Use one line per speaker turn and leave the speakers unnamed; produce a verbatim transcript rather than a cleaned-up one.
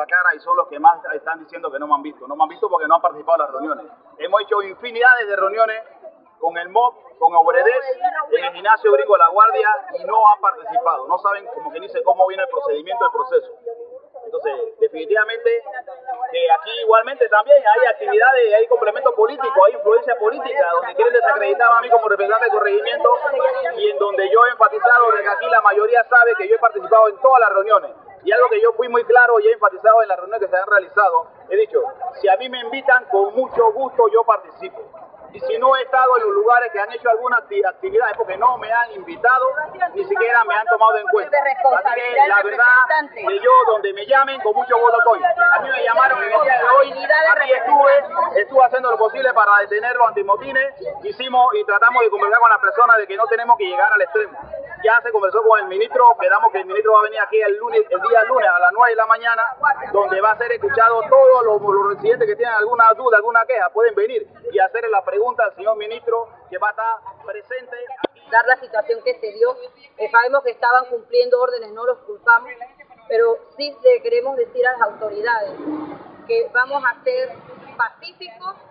cara y son los que más están diciendo que no me han visto. No me han visto porque no han participado en las reuniones. Hemos hecho infinidades de reuniones con el M O B, con Obredes, en el gimnasio gringo de La Guardia y no han participado. No saben, como que dice, cómo viene el procedimiento, el proceso. Entonces, definitivamente, que aquí igualmente también hay actividades, hay complemento político, hay influencia política, donde quieren desacreditar a mí como representante de corregimiento y en donde yo he enfatizado de que aquí la mayoría sabe que yo he participado en todas las reuniones. Y algo que yo fui muy claro y he enfatizado en las reuniones que se han realizado, he dicho, si a mí me invitan, con mucho gusto yo participo. Y si no he estado en los lugares que han hecho alguna actividad es porque no me han invitado, ni siquiera me han tomado en cuenta. Así que la verdad que yo donde me llamen, con mucho gusto estoy. A mí me llamaron en el día de hoy, aquí estuve, estuve haciendo lo posible para detener los antimotines, hicimos y tratamos de conversar con las personas de que no tenemos que llegar al extremo. Ya se conversó con el ministro, quedamos que el ministro va a venir aquí el lunes, el día lunes a las nueve de la mañana, donde va a ser escuchado todos los, los residentes que tienen alguna duda, alguna queja, pueden venir y hacerle la pregunta al señor ministro, que va a estar presente aquí.
Dar la situación que se dio, eh, sabemos que estaban cumpliendo órdenes, no los culpamos, pero sí le queremos decir a las autoridades que vamos a ser pacíficos